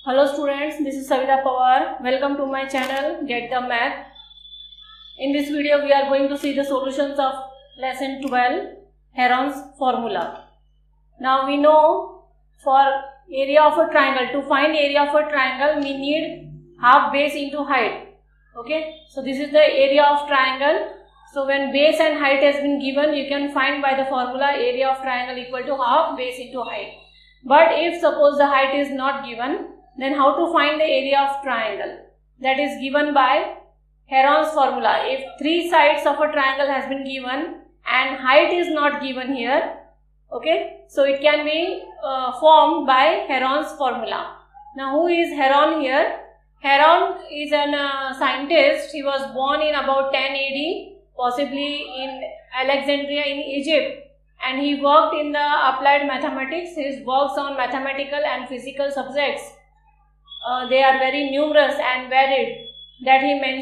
Hello students, this is Savita Pawar. Welcome to my channel Get the Math. In this video we are going to see the solutions of lesson 12 Heron's formula. Now we know for area of a triangle, to find area of a triangle we need half base into height. Okay, so this is the area of triangle. So when base and height has been given, you can find by the formula area of triangle equal to half base into height. But if suppose the height is not given, then how to find the area of triangle? That is given by Heron's formula. If three sides of a triangle has been given and height is not given here, okay, so it can be formed by Heron's formula. Now who is Heron here? Heron is a scientist. He was born in about 10 AD, possibly in Alexandria in Egypt, and he worked in the applied mathematics. His works on mathematical and physical subjects, they are very numerous and varied. That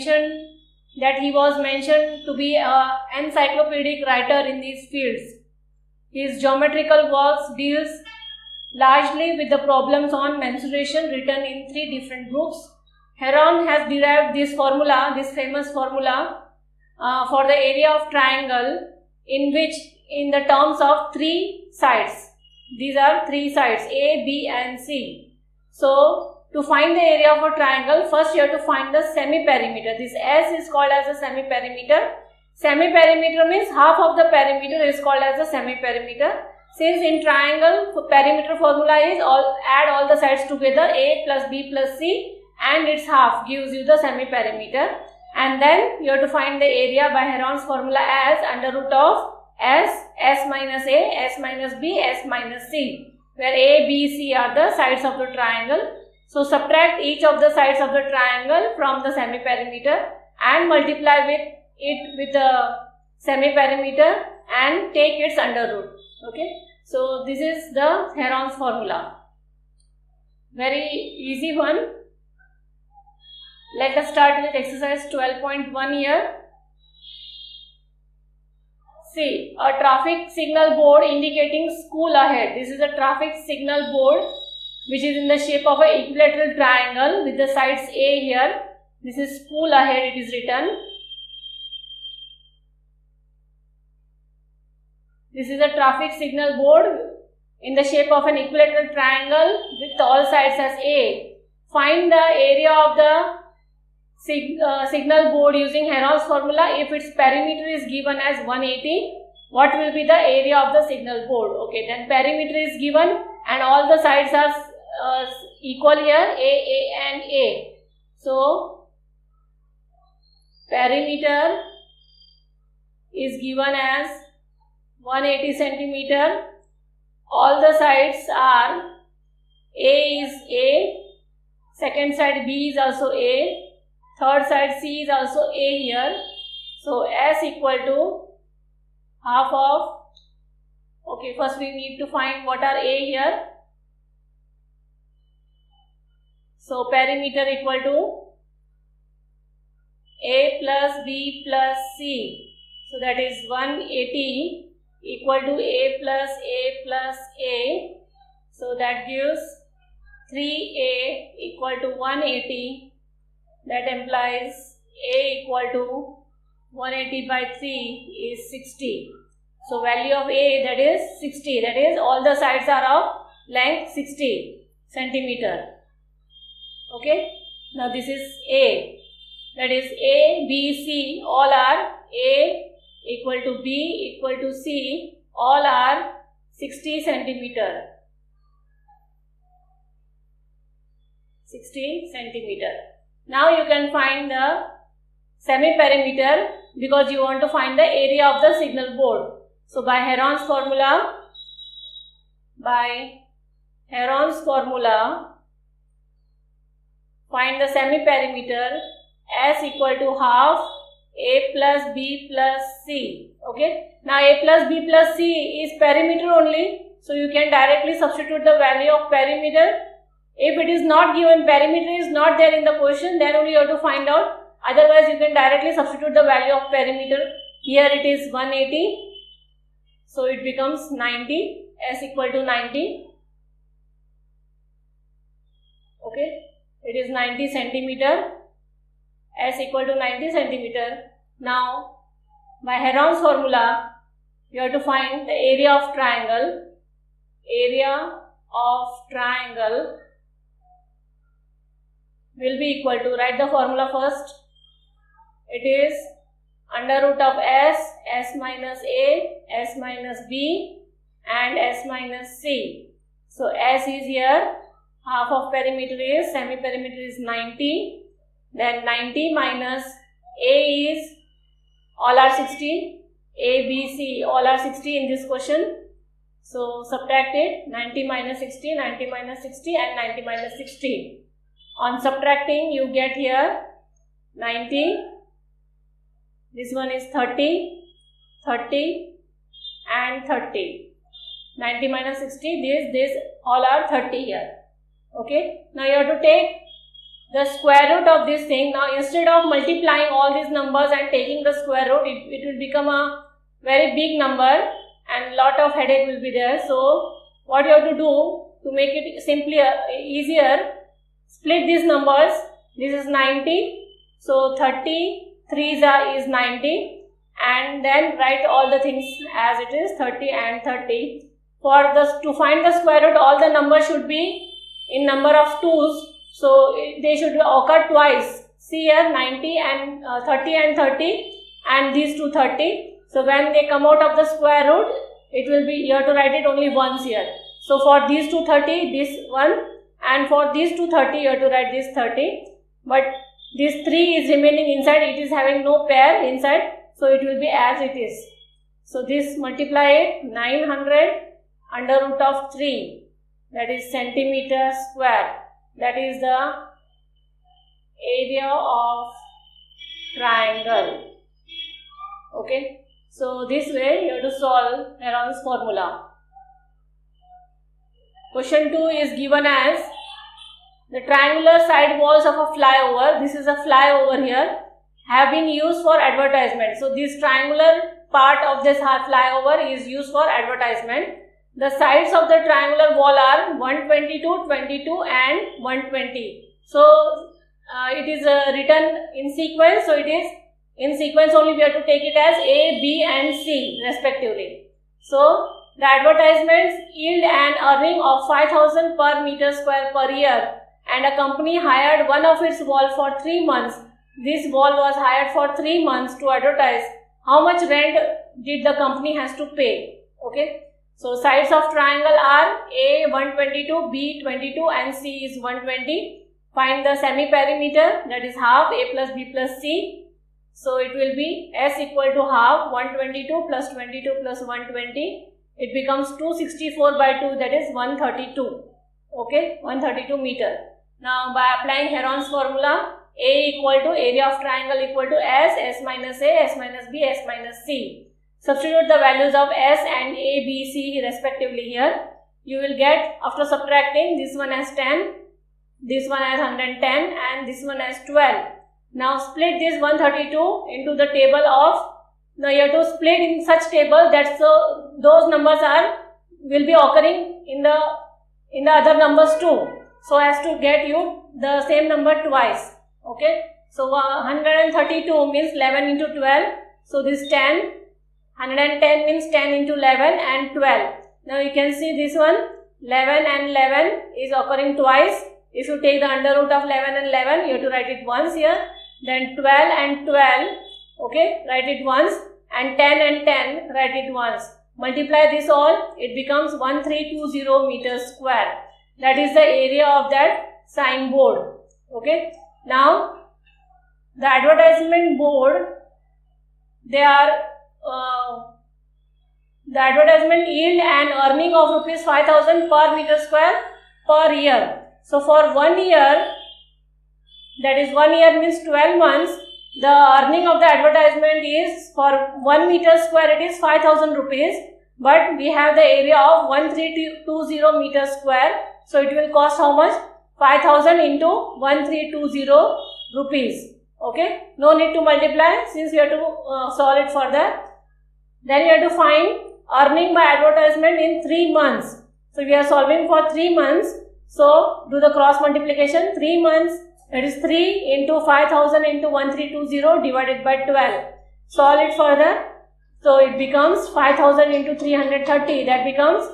he was mentioned to be an encyclopedic writer in these fields. His geometrical works deals largely with the problems on mensuration written in three different groups. Heron has derived this formula, this famous formula, for the area of triangle in the terms of three sides. These are three sides A, B and C. So to find the area of a triangle, first you have to find the semi-perimeter. This S is called as a semi-perimeter. Semi-perimeter means half of the perimeter is called as a semi-perimeter. Since in triangle, perimeter formula is add all the sides together, A plus B plus C, and its half gives you the semi-perimeter. And then you have to find the area by Heron's formula as under root of S minus A, S minus B, S minus C, where A, B, C are the sides of the triangle. So subtract each of the sides of the triangle from the semi-perimeter and multiply with the semi-perimeter and take its under root. Okay, so this is the Heron's formula. Very easy one. Let us start with exercise 12.1 here. See, a traffic signal board indicating school ahead. This is a traffic signal board which is in the shape of an equilateral triangle with the sides A here. This is school ahead, it is written. This is a traffic signal board in the shape of an equilateral triangle with all sides as A. Find the area of the signal board using Heron's formula. If its perimeter is given as 180, what will be the area of the signal board? Okay, then perimeter is given and all the sides are equal here, A and A. So perimeter is given as 180 centimeter. All the sides are A is A, second side B is also A, third side C is also A here. So S equal to half of, okay, first we need to find what are A here. So perimeter equal to A plus B plus C. So that is 180 equal to A plus A. So that gives 3A equal to 180. That implies A equal to 180 by 3 is 60. So value of A, that is 60. That is all the sides are of length 60 centimeter. Okay. Now this is A. That is A, B, C. All are A equal to B equal to C. All are 60 centimeter. 60 centimeter. Now you can find the semi-perimeter because you want to find the area of the signal board. So by Heron's formula, find the semi-perimeter. S equal to half A plus B plus C. Okay. Now A plus B plus C is perimeter only. So you can directly substitute the value of perimeter. If it is not given, perimeter is not there in the question, then only you have to find out. Otherwise you can directly substitute the value of perimeter. Here it is 180. So it becomes 90. S equal to 90. Okay. it is 90 centimeter. S equal to 90 centimeter. Now by Heron's formula you have to find the area of triangle. Area of triangle will be equal to, write the formula first. It is under root of S minus A, S minus B and S minus C. So S is here, half of perimeter is, semi-perimeter is 90. Then 90 minus A is, all are 60. A, B, C, all are 60 in this question. So subtract it, 90 minus 60, 90 minus 60 and 90 minus 60. On subtracting you get here 90, this one is 30, 30 and 30. 90 minus 60, this all are 30 here. Okay. Now you have to take the square root of this thing. Now instead of multiplying all these numbers and taking the square root, it will become a very big number and lot of headache will be there. So what you have to do to make it simply easier, split these numbers. This is 90, so 30 3s is 90, and then write all the things as it is, 30 and 30. To find the square root, all the numbers should be in number of 2s, so they should occur twice. See here, 90 and 30 and 30 and these two 30. So when they come out of the square root, it will be, you have to write it only once here. So for these two 30, this one, and for these two 30, you have to write this 30. But this 3 is remaining inside, it is having no pair inside, so it will be as it is. So this multiply it, 900 under root of 3, that is centimeter square. That is the area of triangle. Okay. So this way you have to solve Heron's formula. Question 2 is given as the triangular side walls of a flyover. This is a flyover here, have been used for advertisement. So this triangular part of this flyover is used for advertisement. The sides of the triangular wall are 122, 22 and 120. So it is written in sequence. So it is in sequence only, we have to take it as A, B and C respectively. So the advertisements yield an earning of 5,000 per meter square per year, and a company hired one of its wall for 3 months. This wall was hired for 3 months to advertise. How much rent did the company has to pay? Okay. So sides of triangle are A 122, B 22 and C is 120. Find the semi-perimeter, that is half A plus B plus C. So it will be S equal to half, 122 plus 22 plus 120. It becomes 264 by 2, that is 132. Okay, 132 meter. Now by applying Heron's formula, A equal to area of triangle equal to S minus A, S minus B, S minus C. Substitute the values of S and A, B, C respectively here. You will get, after subtracting, this one as 10, this one as 110 and this one as 12. Now split this 132 into the table of, now you have to split in such table that so those numbers will be occurring in the other numbers too, so as to get you the same number twice. Okay, so 132 means 11 into 12, so this 10, 110 means 10 into 11 and 12. Now you can see this one, 11 and 11 is occurring twice. If you take the under root of 11 and 11, you have to write it once here. Then 12 and 12, okay, write it once, and 10 and 10, write it once. Multiply this all, it becomes 1320 meters square. That is the area of that signboard. Okay. Now the advertisement board, the advertisement yield an earning of rupees 5,000 per meter square per year. So for 1 year, that is 1 year means 12 months, the earning of the advertisement is, for 1 meter square it is 5,000 rupees, but we have the area of 1320 meters square, so it will cost how much? 5,000 into 1320 rupees. Okay, no need to multiply since we have to solve it further. Then you have to find earning by advertisement in 3 months. So we are solving for 3 months. So do the cross multiplication. 3 months, that is 3 into 5000 into 1320 divided by 12. Solve it further. So it becomes 5000 into 330, that becomes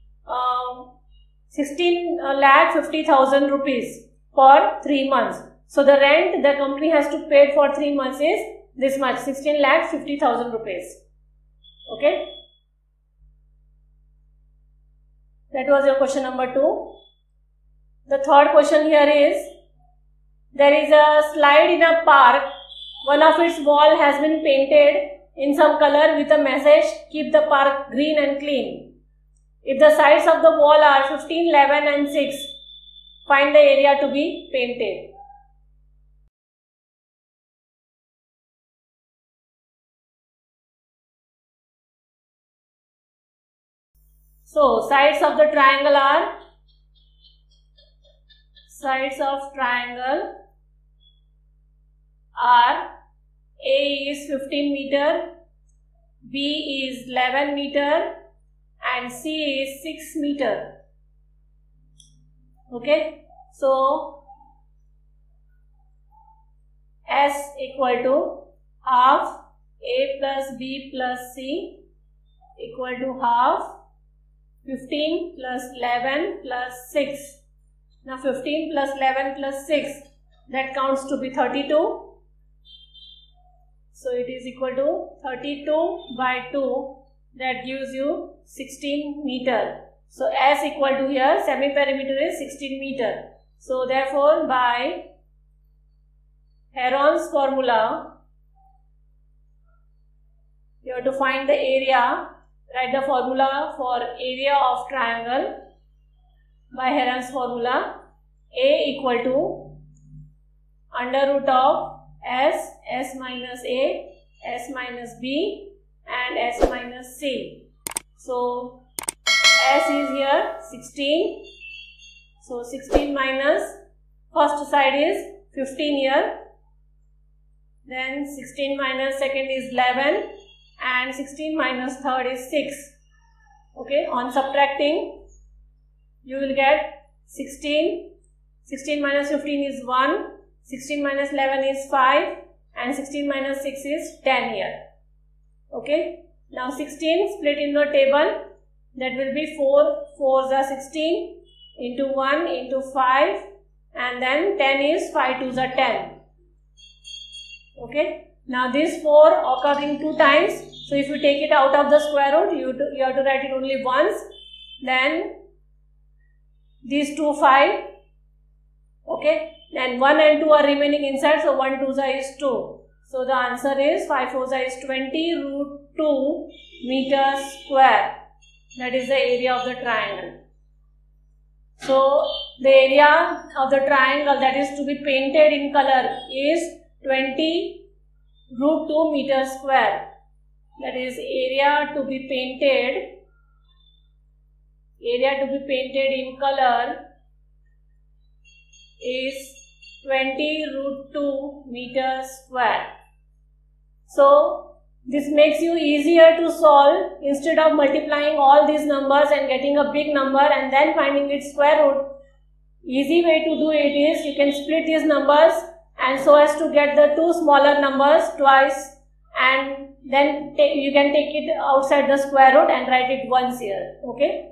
16,50,000 rupees for 3 months. So the rent the company has to pay for 3 months is this much, 16,50,000 rupees. Okay. That was your question number 2. The third question here is, there is a slide in a park. One of its wall has been painted in some color with a message, keep the park green and clean. If the sides of the wall are 15, 11 and 6, find the area to be painted. So sides of the triangle are, A is 15 meter, B is 11 meter and C is 6 meter. Okay. So S equal to half A plus B plus C equal to half 15 plus 11 plus 6. Now 15 plus 11 plus 6, that counts to be 32. So it is equal to 32 by 2, that gives you 16 meter. So S equal to here, semi-perimeter is 16 meter. So therefore by Heron's formula, you have to find the area. Write the formula for area of triangle by Heron's formula. A equal to under root of S minus A, S minus B and S minus C. So S is here 16. So 16 minus, first side is 15 here. Then 16 minus second is 11. And 16 minus third is 6. Okay, on subtracting, you will get 16. 16 minus 15 is 1. 16 minus 11 is 5. And 16 minus 6 is 10 here. Okay, now 16 split in the table. That will be 4 4s are 16 into 1 into 5. And then 10 is 5 2s are 10. Okay. Now this 4 occurring 2 times, so if you take it out of the square root, you have to write it only once. Then these 2 5, okay, then 1 and 2 are remaining inside, so 1 2 is 2. So the answer is 5 4 is 20 root 2 meters square. That is the area of the triangle. So the area of the triangle that is to be painted in color is 20 root 2 meters square. That is area to be painted in color is 20 root 2 meters square. So this makes you easier to solve. Instead of multiplying all these numbers and getting a big number and then finding its square root, easy way to do it is you can split these numbers and so as to get the 2 smaller numbers twice, and then you can take it outside the square root and write it once here. Okay.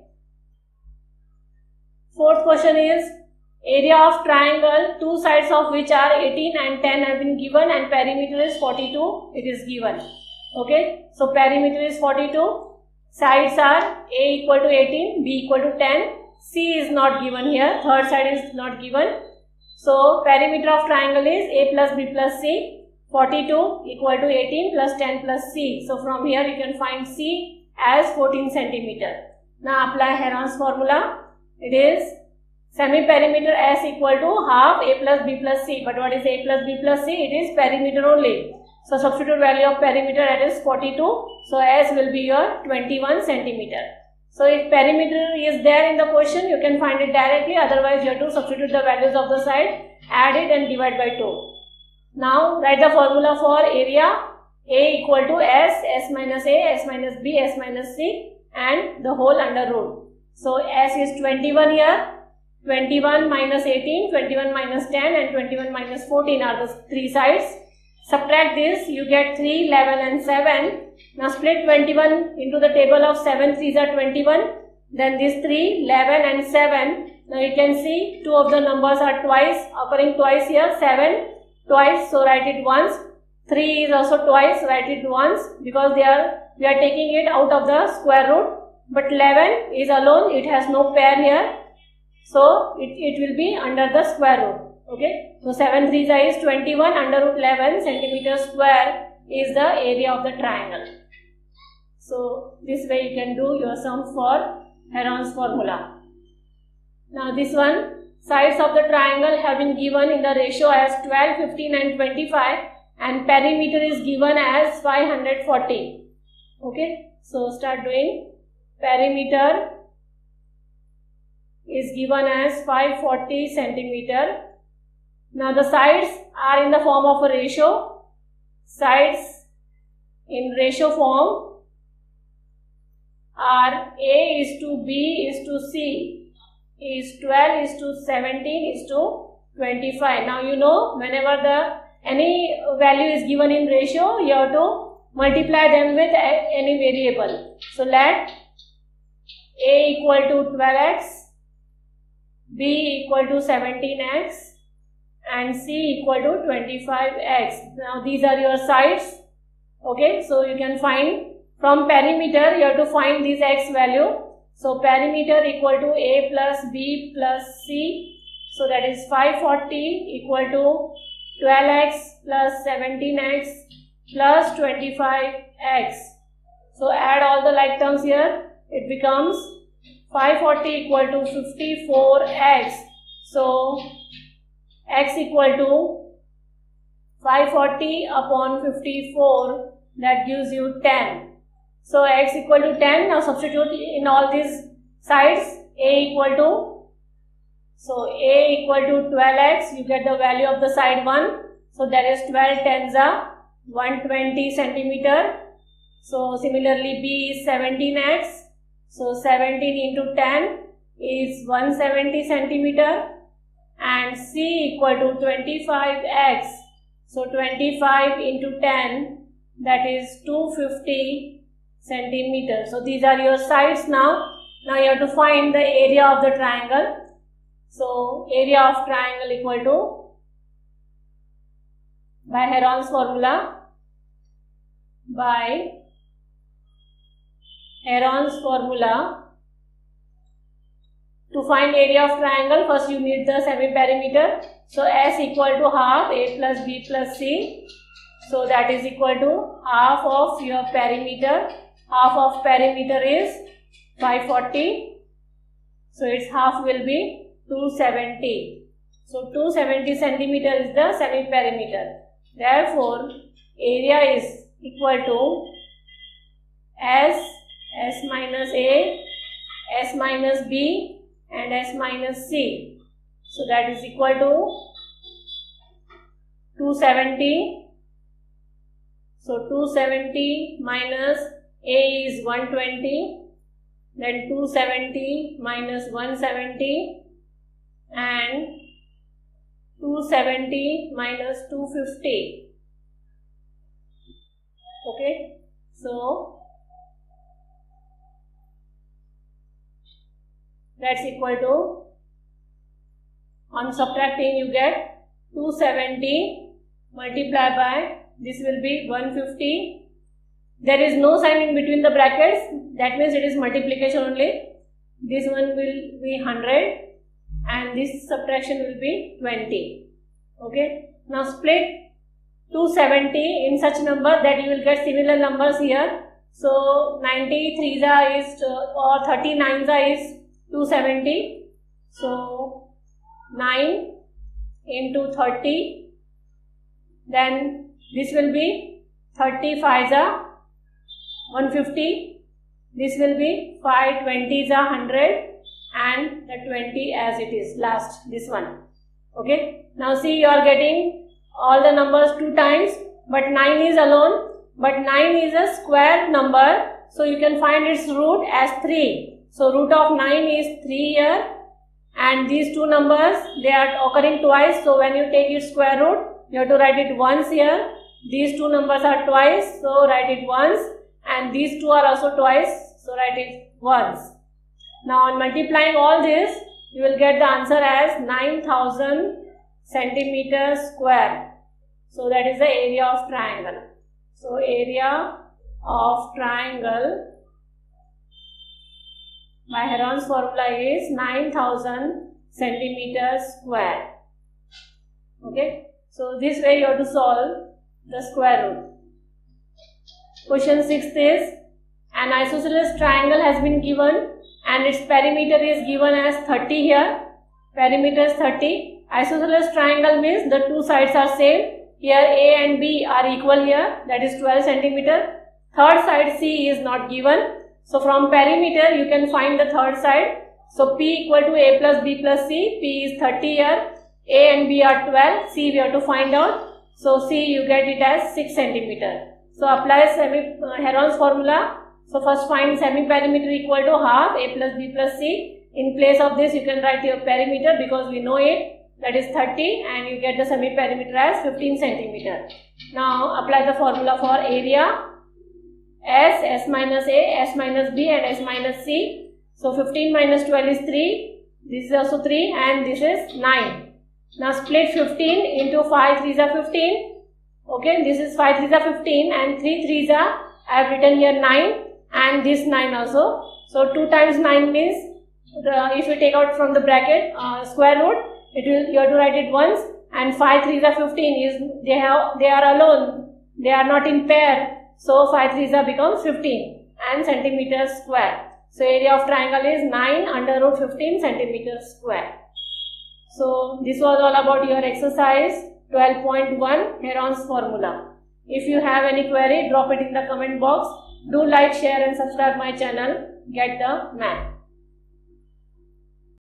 Fourth question is, area of triangle, 2 sides of which are 18 and 10 have been given and perimeter is 42, it is given. Okay. So perimeter is 42, sides are A equal to 18, B equal to 10, C is not given here, third side is not given. So perimeter of triangle is A plus B plus C, 42 equal to 18 plus 10 plus C. So from here you can find C as 14 centimeter. Now apply Heron's formula. It is semi-perimeter S equal to half A plus B plus C. But what is A plus B plus C? It is perimeter only. So substitute value of perimeter, that is 42. So S will be your 21 centimeter. So if perimeter is there in the question, you can find it directly. Otherwise, you have to substitute the values of the side, add it and divide by 2. Now, write the formula for area. A equal to S, S minus A, S minus B, S minus C and the whole under root. So S is 21 here. 21 minus 18, 21 minus 10 and 21 minus 14 are the three sides. Subtract this, you get 3, 11 and 7. Now split 21 into the table of 7 3s are 21. Then this 3, 11 and 7. Now you can see two of the numbers are occurring twice here. 7 twice, so write it once. 3 is also twice, write it once, because we are taking it out of the square root. But 11 is alone, it has no pair here, so it will be under the square root. Okay, so 7 3s is 21 under root 11 centimeter square is the area of the triangle. So this way you can do your sum for Heron's formula. Now this one, sides of the triangle have been given in the ratio as 12, 15 and 25, and perimeter is given as 540. Okay, so start doing. Perimeter is given as 540 centimeter. Now the sides are in the form of a ratio. Sides in ratio form are A is to B is to C is 12 is to 17 is to 25. Now you know, whenever any value is given in ratio, you have to multiply them with any variable. So let A equal to 12x, B equal to 17x and C equal to 25x. Now these are your sides. Okay, so you can find from perimeter, you have to find this x value. So perimeter equal to A plus B plus C. So that is 540 equal to 12x plus 17x plus 25x. So add all the like terms here. It becomes 540 equal to 54x. So x equal to 540 upon 54, that gives you 10. So x equal to 10. Now substitute in all these sides. A equal to, so A equal to 12x, you get the value of the side 1. So that is 12 tens are 120 centimeter. So similarly B is 17x. So 17 into 10 is 170 centimeter. And C equal to 25x. So 25 into 10, that is 250 centimeters. So these are your sides now. Now you have to find the area of the triangle. So area of triangle equal to, by Heron's formula, to find area of triangle, first you need the semi-perimeter. So S equal to half A plus B plus C. So that is equal to half of your perimeter. Half of perimeter is 540. So its half will be 270. So 270 centimeter is the semi-perimeter. Therefore, area is equal to S minus A, S minus B and S minus C. So that is equal to 270. So 270 minus A is 120, then 270 minus 170 and 270 minus 250. Okay, so that's equal to, on subtracting you get 270 multiplied by, this will be 150. There is no sign in between the brackets, that means it is multiplication only. This one will be 100 and this subtraction will be 20. Okay, now split 270 in such number that you will get similar numbers here. So 93 is or 39 is 270. So 9 into 30. Then this will be 35 150. This will be 5 20s 100 and the 20 as it is last, this one. Okay, now see, you are getting all the numbers 2 times, but 9 is alone. But 9 is a square number, so you can find its root as 3. So root of 9 is 3 here and these two numbers, they are occurring twice. So when you take its square root, you have to write it once here. These two numbers are twice, so write it once, and these two are also twice, so write it once. Now on multiplying all this, you will get the answer as 9000 centimeters square. So that is the area of triangle. So area of triangle by Heron's formula is 9000 centimeters square. Okay. So this way you have to solve the square root. Question 6 is, an isosceles triangle has been given and its perimeter is given as 30 here. Perimeter is 30. Isosceles triangle means the two sides are same. Here A and B are equal here, that is 12 centimeter. Third side C is not given. So from perimeter you can find the third side. So P equal to A plus B plus C. P is 30 here. A and B are 12. C we have to find out. So C you get it as 6 centimeter. So apply Heron's formula. So first find semi-perimeter equal to half A plus B plus C. In place of this you can write your perimeter because we know it, that is 30, and you get the semi-perimeter as 15 centimeter. Now apply the formula for area. S minus A, S minus B and S minus C. So 15 minus 12 is 3. This is also 3 and this is 9. Now split 15 into 5 3s are 15. Okay, this is 5 3s are 15 and 3 3s are, I have written here 9 and this 9 also. So 2 times 9 means, if you take out from the bracket square root, you have to write it once, and 5 3s are 15 is they are alone, they are not in pair. So 5 3s are becomes 15 and centimeters square. So area of triangle is 9 under root 15 centimeters square. So this was all about your exercise 12.1 Heron's formula. If you have any query, drop it in the comment box. Do like, share and subscribe my channel. Get the math.